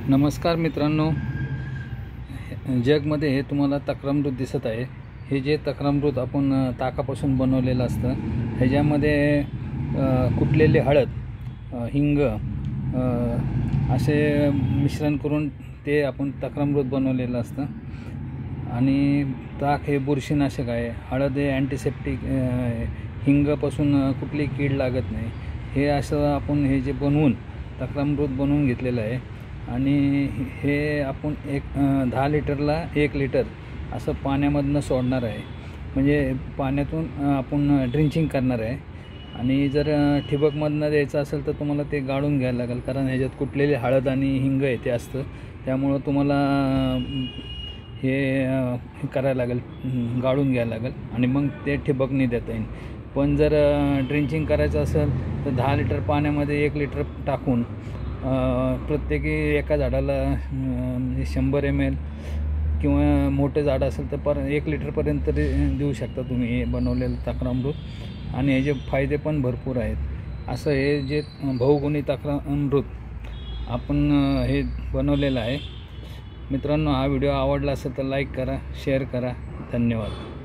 नमस्कार मित्रांनो, जगमध्ये हे तुम्हाला तक्रामृत दिसत आहे। हे जे तक्रामृत आपण ताकापासून बनवलेलं असतं, ह्याच्यामध्ये कुटलेली हळद, हिंग असे मिश्रण करून ते आपण तक्रामृत बनवलेलं असतं। आणि ताक हे बुरशीनाशक आहे, हळद हे अँटीसेप्टिक, हिंगापासून कुठली कीड लागत नाही। हे असं आपण हे जे बनवून तक्रामृत बनवून घेतलेलं आहे आणि हे आपण 10 लिटरला 1 लिटर असं पाण्यामधनं सोडणार आहे। म्हणजे पाण्यातून आपण ड्रिंचिंग करणार आहे। आणि जर ठिबकमधनं द्यायचं असेल तर तुम्हाला ते गाळून घ्यायला लागेल, कारण ह्याच्यात कुटलेली हळद आणि हिंग आहे ते असतं, त्यामुळं तुम्हाला हे करायला लागेल, गाळून घ्यायला लागेल आणि मग ते ठिबकने देता येईल। पण जर ड्रिंचिंग करायचं असेल तर 10 लिटर पाण्यामध्ये 1 लिटर टाकून प्रत्येकी एका झाडाला 100 ml किंवा मोठे झाड असेल तर 1 लिटरपर्यंत देऊ शकता तुम्ही हे बनवलेलं तक्रामृत। आणि ह्याचे फायदे पण भरपूर आहेत। असं हे जे बहुगुणी तक्रामृत आपण हे बनवलेलं आहे। मित्रांनो, हा व्हिडिओ आवडला असेल तर लाईक करा, शेअर करा। धन्यवाद।